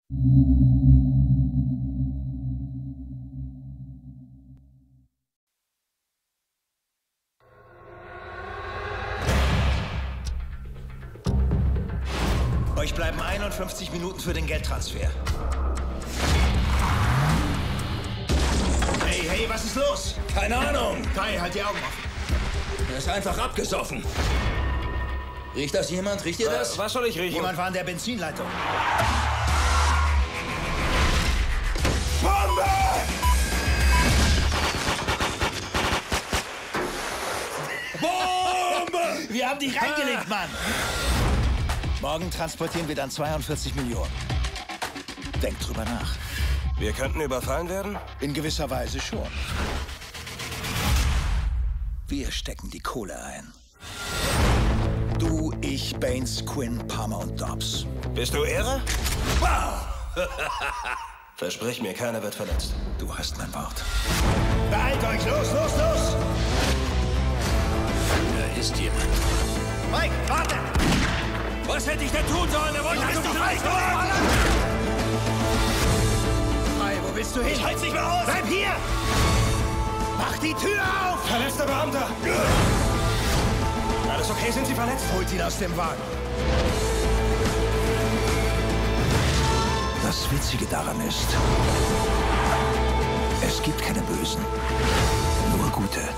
Euch bleiben 51 Minuten für den Geldtransfer. Hey, hey, was ist los? Keine Ahnung. Kai, halt die Augen offen. Er ist einfach abgesoffen. Riecht das jemand? Riecht ihr das? Was soll ich riechen? Jemand war an der Benzinleitung. Bombe! Bombe! Wir haben dich reingelegt, Mann! Morgen transportieren wir dann 42 Millionen. Denk drüber nach. Wir könnten überfallen werden? In gewisser Weise schon. Wir stecken die Kohle ein. Du, ich, Baines, Quinn, Palmer und Dobbs. Bist du Ehre? Wow! Versprich mir, keiner wird verletzt. Du hast mein Wort. Beeilt euch! Los, los, los! Da ist jemand. Mike, warte! Was hätte ich denn tun sollen? Er wollte Lass mich doch nicht frei! reinfahren! Frei, wo willst du hin? Ich halt's nicht mehr aus! Bleib hier! Mach die Tür auf! Verletzter Beamter! Alles okay? Sind Sie verletzt? Holt ihn aus dem Wagen. Das Witzige daran ist, es gibt keine Bösen, nur Gute.